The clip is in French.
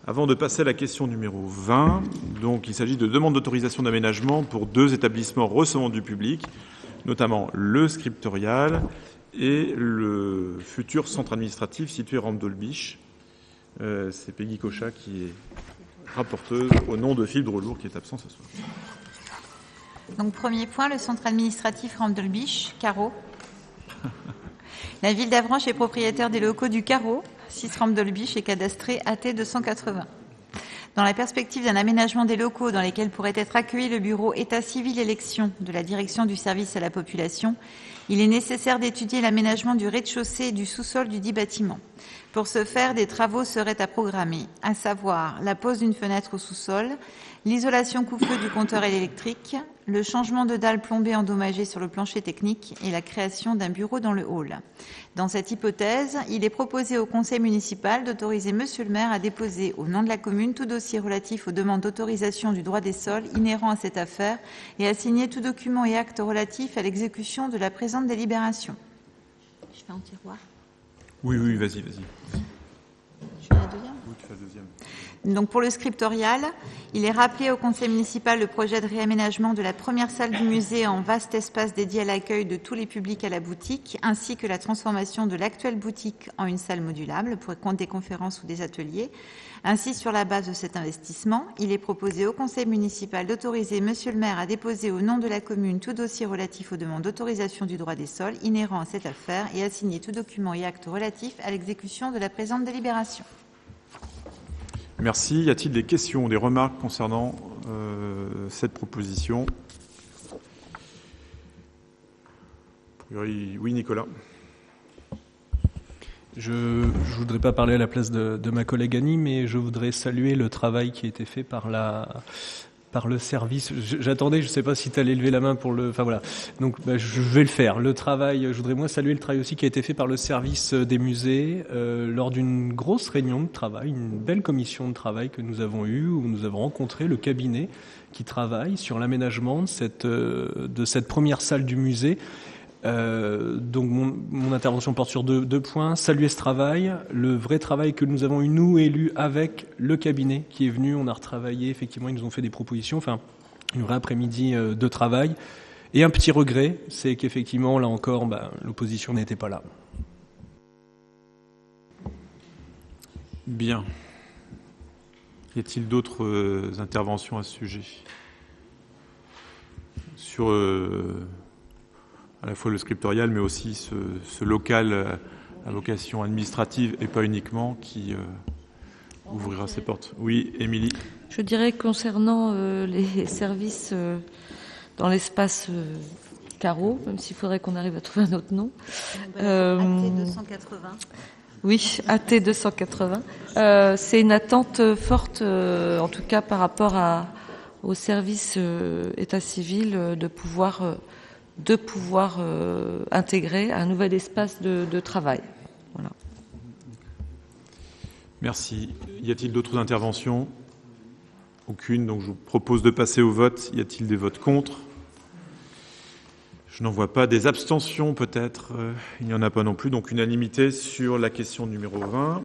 Avant de passer à la question numéro 20, donc il s'agit de demande d'autorisation d'aménagement pour 2 établissements recevant du public, notamment le scriptorial et le futur centre administratif situé rampe d'Olbiche. C'est Peggy Cochat qui est rapporteuse au nom de Philippe Drelour qui est absent ce soir. Donc premier point, le centre administratif rampe d'Olbiche, Carreau. La ville d'Avranches est propriétaire des locaux du Carreau, 6 rampe d'Olbiche et cadastré AT 280. Dans la perspective d'un aménagement des locaux dans lesquels pourrait être accueilli le bureau État civil élection de la direction du service à la population, il est nécessaire d'étudier l'aménagement du rez-de-chaussée et du sous-sol du dit bâtiment. Pour ce faire, des travaux seraient à programmer, à savoir la pose d'une fenêtre au sous-sol, l'isolation coup-feu du compteur électrique, le changement de dalle plombée endommagée sur le plancher technique et la création d'un bureau dans le hall. Dans cette hypothèse, il est proposé au conseil municipal d'autoriser monsieur le maire à déposer au nom de la commune tout dossier relatif aux demandes d'autorisation du droit des sols inhérents à cette affaire et à signer tout document et acte relatif à l'exécution de la présente délibération. Je fais en tiroir. Oui, vas-y. Je fais la deuxième. Oui, tu fais la deuxième. Donc pour le scriptorial, il est rappelé au conseil municipal le projet de réaménagement de la première salle du musée en vaste espace dédié à l'accueil de tous les publics à la boutique, ainsi que la transformation de l'actuelle boutique en une salle modulable pour des conférences ou des ateliers. Ainsi, sur la base de cet investissement, il est proposé au conseil municipal d'autoriser monsieur le maire à déposer au nom de la commune tout dossier relatif aux demandes d'autorisation du droit des sols inhérents à cette affaire et à signer tout document et acte relatif à l'exécution de la présente délibération. Merci. Y a-t-il des questions ou des remarques concernant cette proposition? Oui, Nicolas. Je ne voudrais pas parler à la place de ma collègue Annie, mais je voudrais saluer le travail qui a été fait par le service. J'attendais, je ne sais pas si tu allais lever la main pour le... Enfin voilà, donc je vais le faire. Le travail, je voudrais moi saluer le travail aussi qui a été fait par le service des musées lors d'une grosse réunion de travail, une belle commission de travail que nous avons eue, où nous avons rencontré le cabinet qui travaille sur l'aménagement de cette première salle du musée. Donc mon intervention porte sur deux points. Saluer ce travail, le vrai travail que nous avons eu, nous, élus, avec le cabinet qui est venu. On a retravaillé, effectivement, ils nous ont fait des propositions, enfin, une vraie après-midi de travail. Et un petit regret, c'est qu'effectivement, là encore, l'opposition n'était pas là. Bien. Y a-t-il d'autres interventions à ce sujet sur à la fois le scriptorial, mais aussi ce local à vocation administrative et pas uniquement qui ouvrira ses portes. Oui, Émilie. Je dirais concernant les services dans l'espace Carreau, même s'il faudrait qu'on arrive à trouver un autre nom. AT 280. Oui, AT 280. C'est une attente forte, en tout cas par rapport au service état civil, de pouvoir intégrer un nouvel espace de travail. Voilà. Merci. Y a-t-il d'autres interventions? Aucune, donc je vous propose de passer au vote. Y a-t-il des votes contre? Je n'en vois pas. Des abstentions peut-être? Il n'y en a pas non plus, donc unanimité sur la question numéro 20.